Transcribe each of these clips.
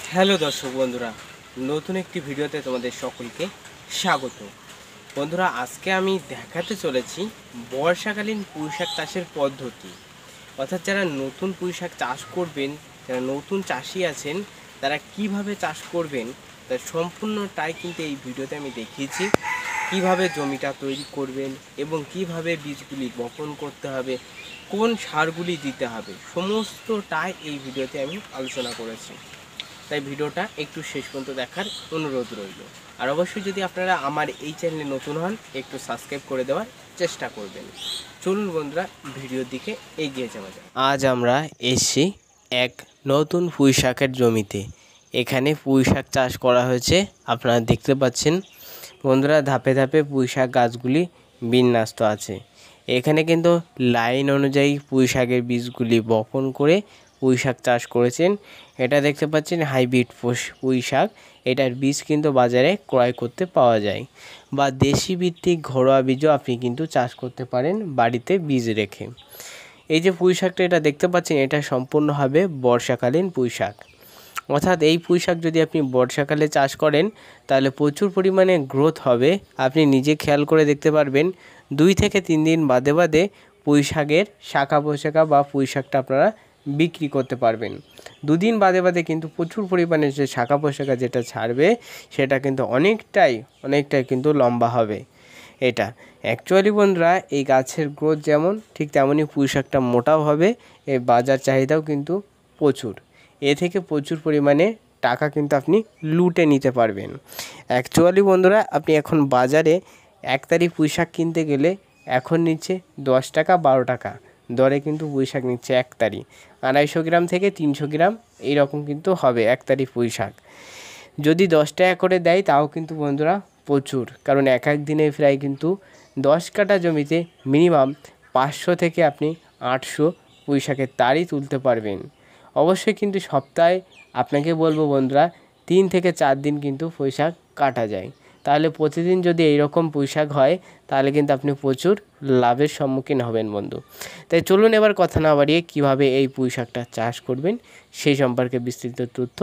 Hello দর্শক বন্ধুরা, নতুন একটি ভিডিওতে তোমাদের সকলকে স্বাগত। বন্ধুরা, আজকে আমি দেখাতে চলেছি বর্ষাকালীন পুঁইশাক চাষের পদ্ধতি। অর্থাৎ যারা নতুন পুঁইশাক চাষ করবেন, যারা নতুন চাষি আছেন, তারা কিভাবে চাষ করবেন তার সম্পূর্ণটাই কিন্তু এই ভিডিওতে আমি দেখিয়েছি। কিভাবে জমিটা তৈরি করবেন এবং কিভাবে বীজগুলি বপন করতে হবে, কোন সারগুলি দিতে হবে, সমস্তটাই এই ভিডিওতে আমি আলোচনা করেছি। তাই ভিডিওটা একটু শেষ পর্যন্ত দেখার অনুরোধ রইল। আর অবশ্যই যদি আপনারা আমার এই চ্যানেলে নতুন হন, একটু সাবস্ক্রাইব করে দেওয়ার চেষ্টা করবেন। চলুন বন্ধুরা, ভিডিওর দিকে এগিয়ে যাওয়া যায়। আজ আমরা এসেছি এক নতুন পুঁইশাকের জমিতে। এখানে পুঁইশাক চাষ করা হয়েছে, আপনারা দেখতে পাচ্ছেন। বন্ধুরা, ধাপে ধাপে পুঁইশাক গাছগুলি বিন্যস্ত আছে। এখানে কিন্তু লাইন অনুযায়ী পুঁইশাকের বীজগুলি বপন করে পুঁইশাক চাষ করেছেন। এটা দেখতে পাচ্ছেন হাইব্রিড পুঁইশাক। এটার বীজ কিন্তু বাজারে ক্রয় করতে পাওয়া যায়, বা দেশি ভিত্তিক ঘরোয়া বীজও আপনি কিন্তু চাষ করতে পারেন বাড়িতে বীজ রেখে। এই যে পুঁইশাকটা এটা দেখতে পাচ্ছেন, এটা সম্পূর্ণ হবে বর্ষাকালীন পুঁইশাক। অর্থাৎ এই পুঁইশাক যদি আপনি বর্ষাকালে চাষ করেন তাহলে প্রচুর পরিমাণে গ্রোথ হবে। আপনি নিজে খেয়াল করে দেখতে পারবেন, 2 থেকে 3 দিন বাদে বাদে পুঁইশাকের শাখা পোশাকা বা পুঁইশাকটা আপনারা বিক্রি করতে পারবেন। 2 দিন বাদে বাদে কিন্তু প্রচুর পরিমাণে যে শাখা পোশাকা যেটা ছাড়বে সেটা কিন্তু অনেকটাই কিন্তু লম্বা হবে। এটা অ্যাকচুয়ালি বন্ধুরা, এই গাছের গ্রোথ যেমন ঠিক তেমনই পুঁইশাকটা মোটাও হবে। এই বাজার চাহিদাও কিন্তু প্রচুর। এ থেকে প্রচুর পরিমাণে টাকা কিন্তু আপনি লুটে নিতে পারবেন। অ্যাকচুয়ালি বন্ধুরা, আপনি এখন বাজারে 1 তারি পুঁইশাক কিনতে গেলে এখন নিচ্ছে 10 টাকা 12 টাকা দরে কিন্তু পুঁইশাক নিচ্ছে 1 তারি। 250 গ্রাম থেকে 300 গ্রাম এইরকম কিন্তু হবে 1 তারি পুঁইশাক। যদি 10 টাকা করে দেয় তাও কিন্তু বন্ধুরা প্রচুর, কারণ এক দিনে প্রায় কিন্তু 10 কাঠা জমিতে মিনিমাম 500 থেকে আপনি 800 পুঁইশাকের তারি তুলতে পারবেন। অবশ্যই কিন্তু সপ্তাহে আপনাকে বলবো বন্ধুরা 3 থেকে 4 দিন কিন্তু পুঁইশাক কাটা যায়। তাহলে প্রতিদিন যদি এইরকম পুঁইশাক হয় তাহলে কিন্তু আপনি প্রচুর লাভের সম্মুখীন হবেন বন্ধু। তাই চলুন এবার কথা না বাড়িয়ে কীভাবে এই পুঁইশাকটা চাষ করবেন সেই সম্পর্কে বিস্তৃত তথ্য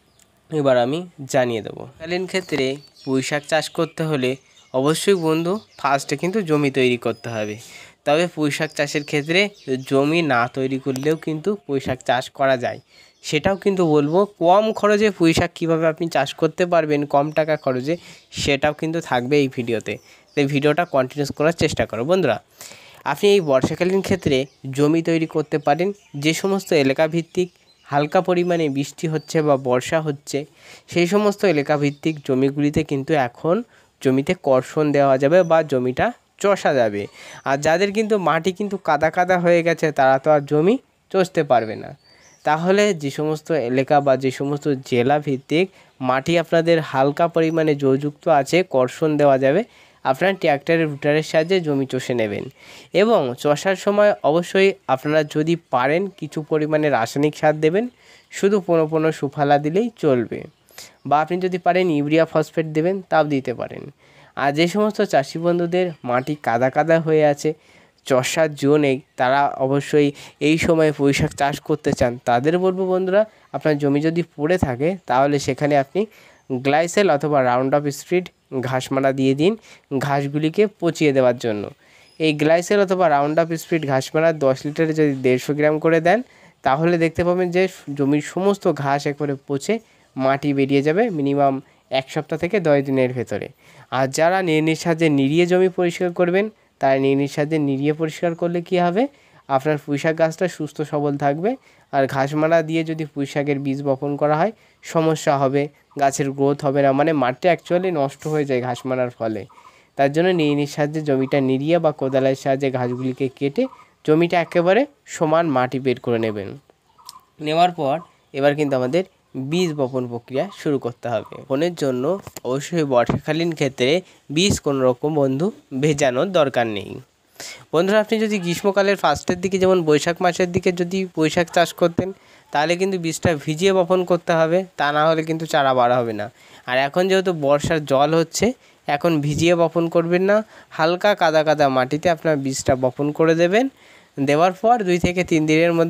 এবার আমি জানিয়ে দেবো। কালীন ক্ষেত্রে পুঁইশাক চাষ করতে হলে অবশ্যই বন্ধু ফার্স্টে কিন্তু জমি তৈরি করতে হবে। তবে পুঁইশাক চাষের ক্ষেত্রে জমি না তৈরি করলেও কিন্তু পুঁইশাক চাষ করা যায়। সেটাও কিন্তু বলবো, কম খরচে পুঁইশাক কীভাবে আপনি চাষ করতে পারবেন কম টাকা খরচে, সেটাও কিন্তু থাকবে এই ভিডিওতে। তাই ভিডিওটা কন্টিনিউস করার চেষ্টা করো বন্ধুরা। আপনি এই বর্ষাকালীন ক্ষেত্রে জমি তৈরি করতে পারেন যে সমস্ত এলাকা ভিত্তিক হালকা পরিমাণে বৃষ্টি হচ্ছে বা বর্ষা হচ্ছে, সেই সমস্ত এলাকা ভিত্তিক জমিগুলিতে কিন্তু এখন জমিতে কর্ষণ দেওয়া যাবে বা জমিটা চষা যাবে। আর যাদের কিন্তু মাটি কিন্তু কাদা কাদা হয়ে গেছে তারা তো আর জমি চষতে পারবে না। তাহলে যে সমস্ত এলাকা বা যে সমস্ত জেলা ভিত্তিক মাটি আপনাদের হালকা পরিমাণে জলযুক্ত আছে, কর্ষণ দেওয়া যাবে, আপনারা ট্র্যাক্টরের রুটারের সাহায্যে জমি চষে নেবেন। এবং চষার সময় অবশ্যই আপনারা যদি পারেন কিছু পরিমাণে রাসায়নিক সার দেবেন, শুধু 15 সুফলা দিলেই চলবে। বা আপনি যদি পারেন ইউরিয়া ফসফেট দেবেন, তাও দিতে পারেন। আর যে সমস্ত চাষি বন্ধুদের মাটি কাদা কাদা হয়ে আছে, চষার জো নেই, তারা অবশ্যই এই সময় পুঁইশাক চাষ করতে চান, তাদের বলবো বন্ধুরা, আপনার জমি যদি পড়ে থাকে তাহলে সেখানে আপনি গ্লাইসেল অথবা রাউন্ড অফ স্পিড ঘাস মারা দিয়ে দিন ঘাসগুলিকে পচিয়ে দেওয়ার জন্য। এই গ্লাইসেল অথবা রাউন্ড অফ স্পিড ঘাস মারা 10 লিটারে যদি 150 গ্রাম করে দেন তাহলে দেখতে পাবেন যে জমির সমস্ত ঘাস একবারে পচে মাটি বেরিয়ে যাবে মিনিমাম 1 সপ্তাহ থেকে 10 দিনের ভেতরে। আর যারা নিড়ানির সাহায্যে নিড়িয়ে জমি পরিষ্কার করবেন, তাই নিড়ানির সাহায্যে নিড়িয়ে পরিষ্কার করলে কী হবে, আপনার পুঁইশাক গাছটা সুস্থ সবল থাকবে। আর ঘাস মারা দিয়ে যদি পুঁইশাকের বীজ বপন করা হয় সমস্যা হবে, গাছের গ্রোথ হবে না, মানে মাটি অ্যাকচুয়ালি নষ্ট হয়ে যায় ঘাস মারার ফলে। তার জন্য নিড়ানির সাহায্যে জমিটা নিড়িয়ে বা কোদালের সাহায্যে ঘাসগুলিকে কেটে জমিটা একেবারে সমান মাটি বের করে নেবেন। নেওয়ার পর এবার কিন্তু আমাদের বীজ বপন প্রক্রিয়া শুরু করতে হবে। বপনের জন্য অবশ্যই বর্ষাকালীন ক্ষেত্রে বীজ কোনো রকম বন্ধু ভেজানোর দরকার নেই। বন্ধুরা, আপনি যদি গ্রীষ্মকালের ফার্স্টের দিকে যেমন বৈশাখ মাসের দিকে যদি পুঁইশাক চাষ করতেন তাহলে কিন্তু বীজটা ভিজিয়ে বপন করতে হবে, তা না হলে কিন্তু চারা বাড়া হবে না। আর এখন যেহেতু বর্ষার জল হচ্ছে, এখন ভিজিয়ে বপন করবেন না, হালকা কাদা কাদা মাটিতে আপনার বীজটা বপন করে দেবেন। দেওয়ার পর 2 থেকে 3 দিনের মধ্যে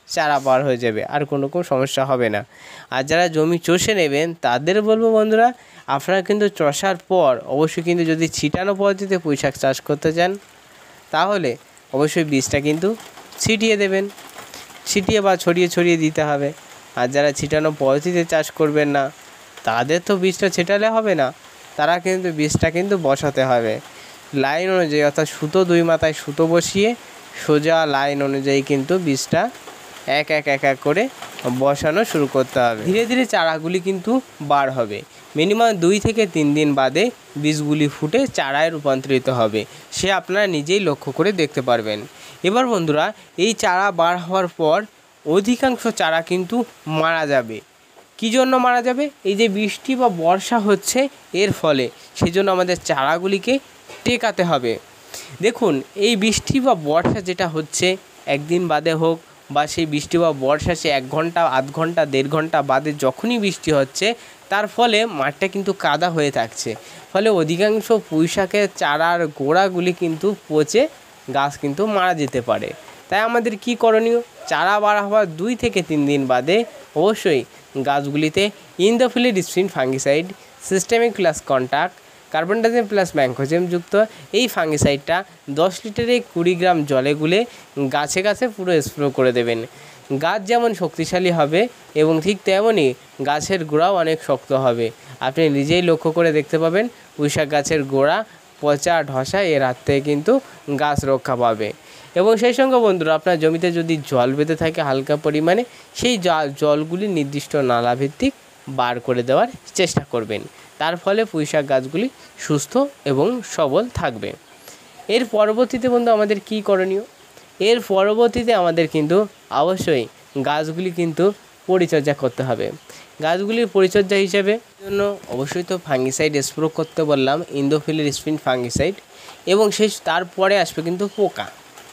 চারা বার হয়ে যাবে, আর কোনো রকম সমস্যা হবে না। আর যারা জমি চষে নেবেন তাদের বলবো বন্ধুরা, আপনারা কিন্তু চষার পর অবশ্যই কিন্তু যদি ছিটানো পদ্ধতিতে পুঁইশাক চাষ করতে চান তাহলে অবশ্যই বীজটা কিন্তু ছিটিয়ে দেবেন, ছিটিয়ে বা ছড়িয়ে ছড়িয়ে দিতে হবে। আর যারা ছিটানো পদ্ধতিতে চাষ করবেন না তাদের তো বীজটা ছেটালে হবে না, তারা কিন্তু বীজটা কিন্তু বসাতে হবে লাইন অনুযায়ী, অর্থাৎ সুতো 2 মাথায় সুতো বসিয়ে সোজা লাইন অনুযায়ী কিন্তু বীজটা এক এক করে বসানো শুরু করতে হবে। ধীরে ধীরে চারাগুলি কিন্তু বার হবে, মিনিমাম 2 থেকে 3 দিন বাদে বীজগুলি ফুটে চারায় রূপান্তরিত হবে, সে আপনারা নিজেই লক্ষ্য করে দেখতে পারবেন। এবার বন্ধুরা, এই চারা বার হওয়ার পর অধিকাংশ চারা কিন্তু মারা যাবে। কী জন্য মারা যাবে? এই যে বৃষ্টি বা বর্ষা হচ্ছে এর ফলে, সেজন্য আমাদের চারাগুলিকে টেকাতে হবে। দেখুন, এই বৃষ্টি বা বর্ষা যেটা হচ্ছে একদিন বাদে হোক বা সেই বৃষ্টি বা বর্ষা সে 1 ঘন্টা, আধ ঘন্টা, 1.5 ঘন্টা বাদে যখনই বৃষ্টি হচ্ছে তার ফলে মাঠটা কিন্তু কাদা হয়ে থাকছে, ফলে অধিকাংশ পুঁইশাকের চারার গোড়াগুলি কিন্তু পচে গাছ কিন্তু মারা যেতে পারে। তাই আমাদের কি করণীয়? চারা বাড়া হওয়ার 2 থেকে 3 দিন বাদে অবশ্যই গাছগুলিতে ইন্দোফিলিড Sprint fungicide, systemic plus contact, carbendazim plus mancozeb যুক্ত এই ফাঙ্গিসাইডটা 10 লিটারে 20 গ্রাম জলে গুলে গাছে গাছে পুরো স্প্রে করে দেবেন। গাছ যেমন শক্তিশালী হবে এবং ঠিক তেমনই গাছের গোড়াও অনেক শক্ত হবে। আপনি নিজেই লক্ষ্য করে দেখতে পাবেন পুঁইশাক গাছের গোড়া পচা ঢসা এর হাত থেকে কিন্তু গাছ রক্ষা পাবে। এবং সেই সঙ্গে বন্ধুরা, আপনার জমিতে যদি জল বেঁধে থাকে হালকা পরিমাণে, সেই জলগুলি নির্দিষ্ট নালাভিত্তিক বার করে দেওয়ার চেষ্টা করবেন, তার ফলে পুঁইশাক গাছগুলি সুস্থ এবং সবল থাকবে। এর পরবর্তীতে বন্ধু আমাদের কি করণীয়? এর পরবর্তীতে আমাদের কিন্তু অবশ্যই গাছগুলি কিন্তু পরিচর্যা করতে হবে। গাছগুলির পরিচর্যা হিসেবে জন্য অবশ্যই তো ফাঙ্গিসাইড স্প্রে করতে বললাম, ইন্দোফিলিড স্প্রিন ফাঙ্গিসাইড, এবং তারপরে আসবে কিন্তু পোকা।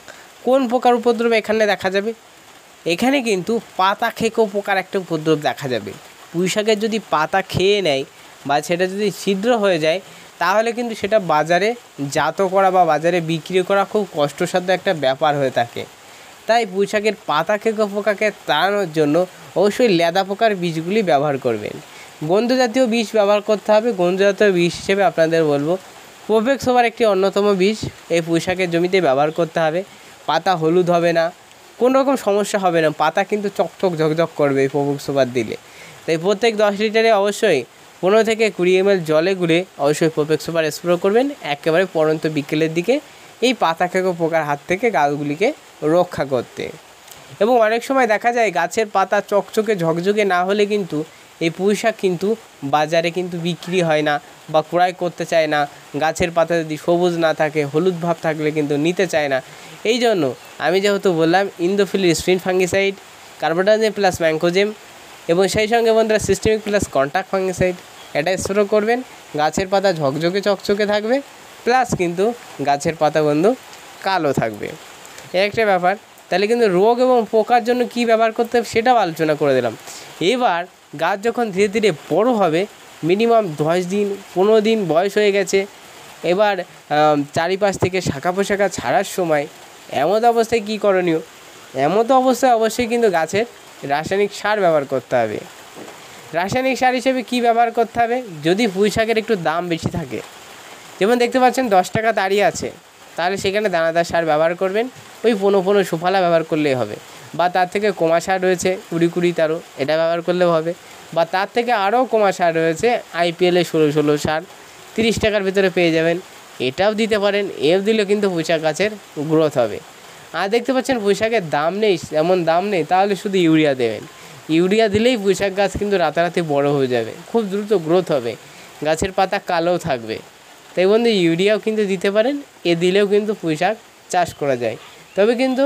কোন পোকার উপদ্রব এখানে দেখা যাবে? এখানে কিন্তু পাতা খেকো পোকার একটা উপদ্রব দেখা যাবে। পুঁইশাকের যদি পাতা খেয়ে নেয় বা সেটা যদি ছিদ্র হয়ে যায় তাহলে কিন্তু সেটা বাজারে জাত করা বা বাজারে বিক্রি করা খুব কষ্টসাধ্য একটা ব্যাপার হয়ে থাকে। তাই পুঁইশাকের পাতা খেকো পোকাকে তাড়ানোর জন্য অবশ্যই লেদা পোকার বীজগুলি ব্যবহার করবেন। গন্ধ জাতীয় বীজ ব্যবহার করতে হবে। গন্ধ জাতীয় বীজ হিসেবে আপনাদের বলবো প্রোভেক্স সোভার একটি অন্যতম বীজ এই পুঁইশাকের জমিতে ব্যবহার করতে হবে। পাতা হলুদ হবে না, কোনো রকম সমস্যা হবে না, পাতা কিন্তু চকচক ঝকঝক করবে এই প্রোভেক্স সোভার দিলে। তাই প্রত্যেক 10 লিটারে অবশ্যই 15 থেকে 20 ml জলে গুলে অবশ্যই প্রোভেক্স সোভার স্প্রে করবেন একেবারে পরন্ত বিকেলের দিকে, এই পাতা খেকো পোকার হাত থেকে গাছগুলিকে রক্ষা করতে। এবং অনেক সময় দেখা যায় গাছের পাতা চকচকে ঝকঝকে না হলে কিন্তু এই পুঁইশাক কিন্তু বাজারে কিন্তু বিক্রি হয় না বা ক্রয় করতে চায় না। গাছের পাতা যদি সবুজ না থাকে, হলুদ ভাব থাকলে কিন্তু নিতে চায় না। এই জন্য আমি যেহেতু বললাম ইন্দোফিলিড Sprint fungicide, carbendazim plus mancozeb এবং সেই সঙ্গে বন্ধুরা সিস্টেমিক প্লাস কন্টাক্ট ফাঙ্গিসাইড, এটা স্প্রে করবেন। গাছের পাতা ঝকঝকে চকচকে থাকবে, প্লাস কিন্তু গাছের পাতা বন্ধু কালো থাকবে, এই একটা ব্যাপার। তাহলে কিন্তু রোগ এবং পোকার জন্য কি ব্যবহার করতে হবে সেটাও আলোচনা করে দিলাম। এবার গাছ যখন ধীরে ধীরে বড় হবে, মিনিমাম 10 দিন 15 দিন বয়স হয়ে গেছে, এবার চারিপাশ থেকে শাখা পোশাখা ছাড়ার সময় এমত অবস্থায় কী করণীয়? এমতো অবস্থায় অবশ্যই কিন্তু গাছের রাসায়নিক সার ব্যবহার করতে হবে। রাসায়নিক সার হিসেবে কী ব্যবহার করতে হবে? যদি পুঁইশাকের একটু দাম বেশি থাকে, যেমন দেখতে পাচ্ছেন 10 টাকা দাঁড়িয়ে আছে, তাহলে সেখানে দানাদার সার ব্যবহার করবেন। ওই 15 সুফলা ব্যবহার করলেই হবে, বা তার থেকে কমা সার রয়েছে 20-13, এটা ব্যবহার করলেও হবে, বা তার থেকে আরও কমা সার রয়েছে IPL-এ 16 সার 30 টাকার ভিতরে পেয়ে যাবেন, এটাও দিতে পারেন। এও দিলে কিন্তু পুঁইশাক গাছের গ্রোথ হবে। আর দেখতে পাচ্ছেন পুঁইশাকের দাম নেই, এমন দাম নেই, তাহলে শুধু ইউরিয়া দেবেন। ইউরিয়া দিলেই পুঁইশাক গাছ কিন্তু রাতারাতি বড় হয়ে যাবে, খুব দ্রুত গ্রোথ হবে, গাছের পাতা কালোও থাকবে। তাই বন্ধু ইউরিয়াও কিন্তু দিতে পারেন, এ দিলেও কিন্তু পুঁইশাক চাষ করা যায়। তবে কিন্তু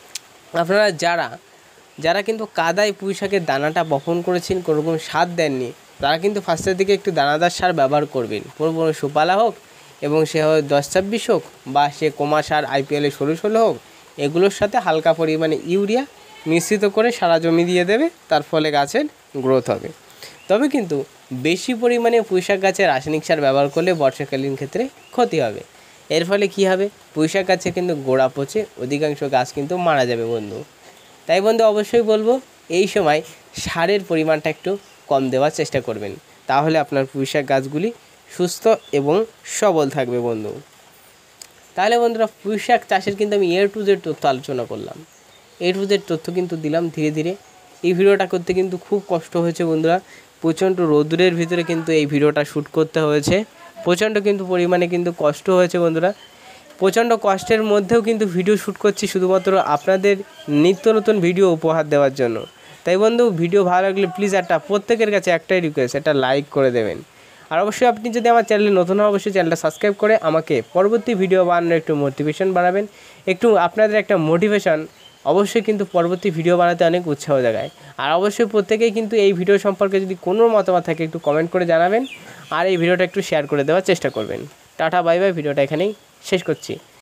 আপনারা যারা কিন্তু কাদায় পুঁইশাকের দানাটা বপন করেছেন, কোনো রকম সার দেননি, তারা কিন্তু ফার্স্টের দিকে একটু দানাদার সার ব্যবহার করবেন। কোনো সুপালা হোক এবং সে 10-26 হোক, বা সে কমা সার IPL-এ 16 হোক, এগুলোর সাথে হালকা পরিমাণে ইউরিয়া মিশ্রিত করে সারা জমি দিয়ে দেবে, তার ফলে গাছের গ্রোথ হবে। তবে কিন্তু বেশি পরিমাণে পুঁইশাক গাছে রাসায়নিক সার ব্যবহার করলে বর্ষাকালীন ক্ষেত্রে ক্ষতি হবে। এর ফলে কী হবে? পুঁইশাক গাছে কিন্তু গোড়া পচে অধিকাংশ গাছ কিন্তু মারা যাবে বন্ধু। তাই বন্ধু অবশ্যই বলবো এই সময় সারের পরিমাণটা একটু কম দেওয়ার চেষ্টা করবেন, তাহলে আপনার পুঁইশাক গাছগুলি সুস্থ এবং সবল থাকবে বন্ধু। তাহলে বন্ধুরা পুঁইশাক চাষের কিন্তু আমি A to Z তথ্য আলোচনা করলাম, A to Z তথ্য কিন্তু দিলাম ধীরে ধীরে। এই ভিডিওটা করতে কিন্তু খুব কষ্ট হয়েছে বন্ধুরা, প্রচণ্ড রোদ্রের ভিতরে কিন্তু এই ভিডিওটা শ্যুট করতে হয়েছে, প্রচণ্ড কিন্তু পরিমাণে কিন্তু কষ্ট হয়েছে বন্ধুরা। প্রচণ্ড কষ্টের মধ্যেও কিন্তু ভিডিও শ্যুট করছি শুধুমাত্র আপনাদের নিত্য নতুন ভিডিও উপহার দেওয়ার জন্য। তাই বন্ধু ভিডিও ভালো লাগলে প্লিজ প্রত্যেকের কাছে একটাই রিকোয়েস্ট, একটা লাইক করে দেবেন। আর অবশ্যই আপনি যদি আমার চ্যানেলে নতুন হন অবশ্যই চ্যানেলটা সাবস্ক্রাইব করে আমাকে পরবর্তী ভিডিও বানানোর একটু মোটিভেশন বানাবেন, একটু আপনাদের একটা মোটিভেশন অবশ্যই কিন্তু পরবর্তী ভিডিও বানাতে অনেক উৎসাহ জাগায়। আর অবশ্যই প্রত্যেকেই কিন্তু এই ভিডিও সম্পর্কে যদি কোনো মতামত থাকে একটু কমেন্ট করে জানাবেন, আর এই ভিডিওটা একটু শেয়ার করে দেওয়ার চেষ্টা করবেন। টাটা বাই বাই, ভিডিওটা এখানেই শেষ করছি।